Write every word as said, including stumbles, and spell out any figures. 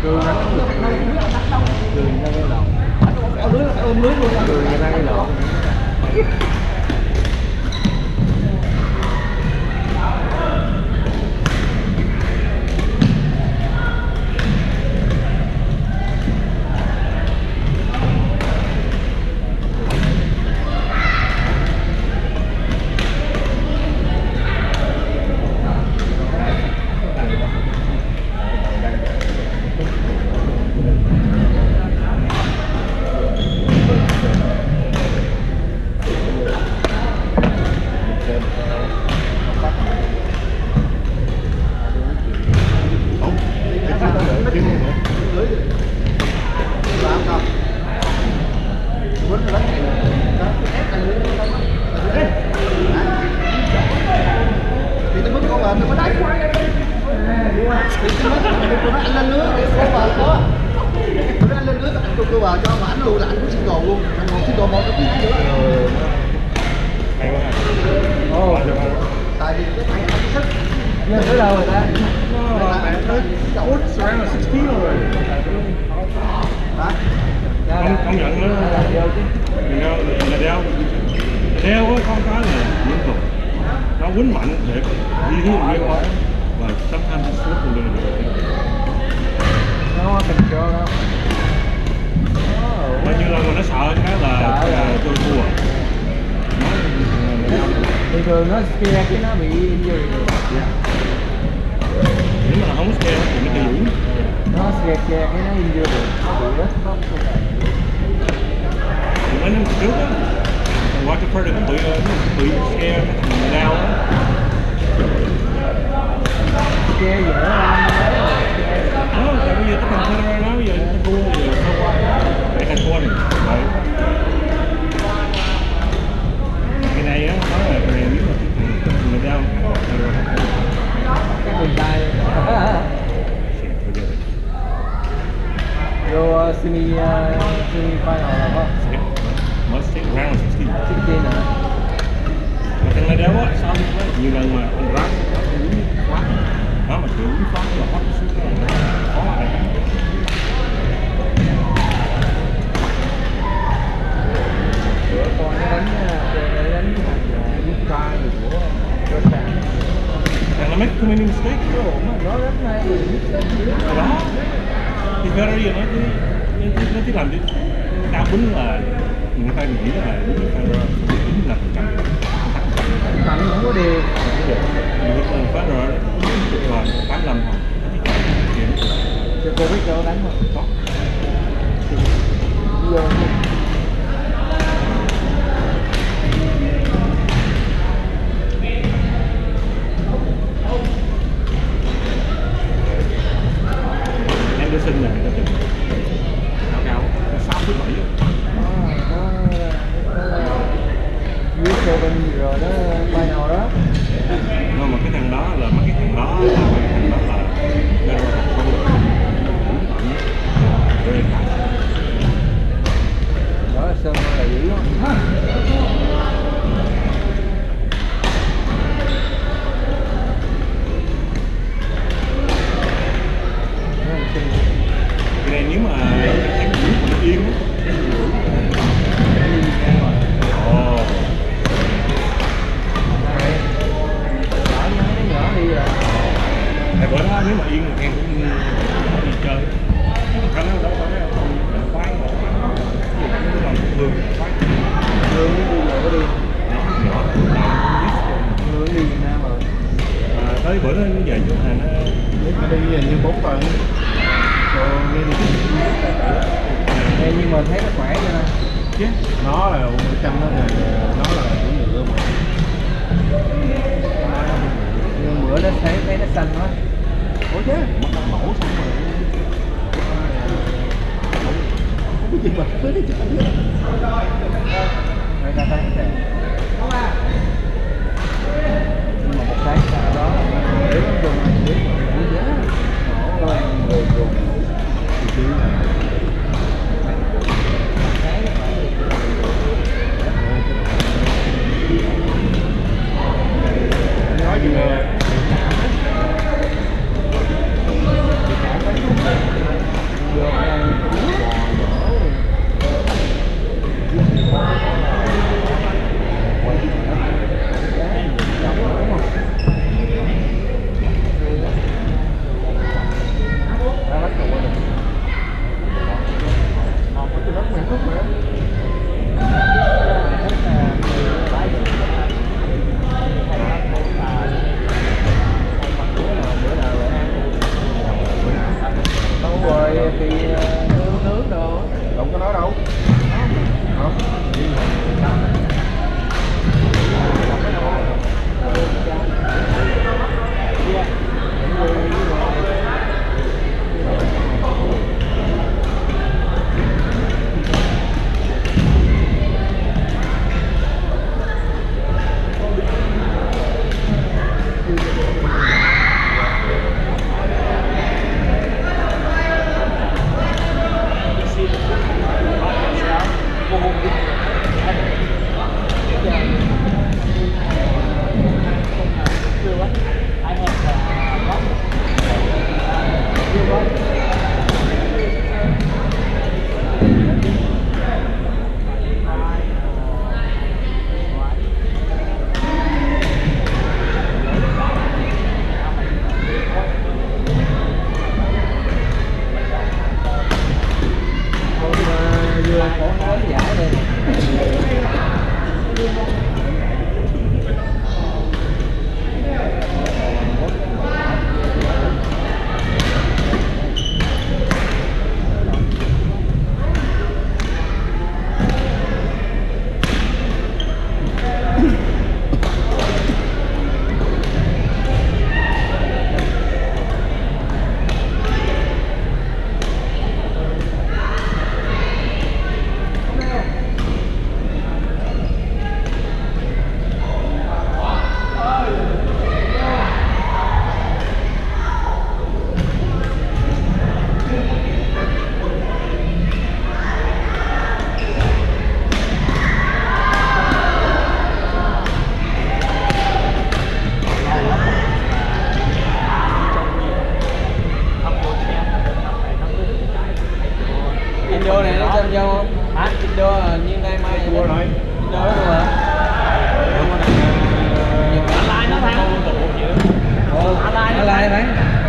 Cương đánh được Cương ra cái lộn. Ôm lưới, ôm lưới luôn. Cương ra cái lộn. Công nhận nó là đeo đeo với con cá này liên tục nó quýnh mạnh để đi hướng nguyên quá và sometimes it's slip a little bit. Nó control đó. Bao nhiêu lần mà nó sợ cái là tôi thua. Bình thường nó scare cái nó bị injury. Nếu mà không scare thì nó bị dũng. Nó scare scare cái nó injury, nó bị rớt khóc. Mấy năm trước á, qua cái Predator bị bị scare nó thành đau á. Scare dễ lắm. Đó, tại bây giờ cái thằng Predator nó bây giờ nó thua bây giờ sao qua để thành thua này. Đấy. Cái này á, nó là cái nếu mà người đau cái bình tay. Vô uh, semi uh, semi final là không? Mới sẽ round sixteen. sixteen hả? Mà thằng này đéo á, sao nhiều lần mà ông rác nó uống quá, đó mà kiểu uống quá là hot xuống khó lại. Bữa con nó đánh để đánh thằng Đức Ba gì của Russia. Thằng nó make too many mistakes. Nó rất hay. Đó. Thì Ferrari nó cứ nó chỉ làm đi đau bính là người ta nghĩ là đúng Ferrari chín mươi lăm phần trăm thằng không có điều nhưng mà Ferrari còn tám mươi lăm thôi cho cô biết cho đánh không có Anderson này nó chừng cao cao sáu phút bảy dưới cô bên rồi đó bay nào đó nhưng mà cái thằng đó là mấy cái thằng đó là cái thằng đó là cái đó là không đó là sơn là dữ lắm. Cái này nếu mà em giữ mà nó yên ồ tại bữa đó nếu mà yên thì em cũng đi chơi cái nó đâu có cái không khoái mà nó làm lương khoái lương đi giờ có đi nhỏ lương đi Việt Nam rồi à, tới bữa đó về chỗ Hàn Nó đi về như bốn tuần rồi nghe đi Ê, nhưng mà thấy nó khỏe cho nên chứ nó là một trăm nó là nó là cũng nhựa mà nhưng bữa nó thấy thấy nó xanh quá. ủa chứ mất mẫu xong rồi không có gì mà tới đây chứ không biết người ta thấy thế nhưng mà một cái sau đó để nó dùng để mua giá nổ lên người dùng thì chứ nói gì mà thì nướng nướng đồ. Không có nói đâu. Không. Indo này nó xem nhau không? Hả? Indo là như nay mai Chua rồi. Indo đó luôn hả? Online nó thắng. Ồ, online nó thắng.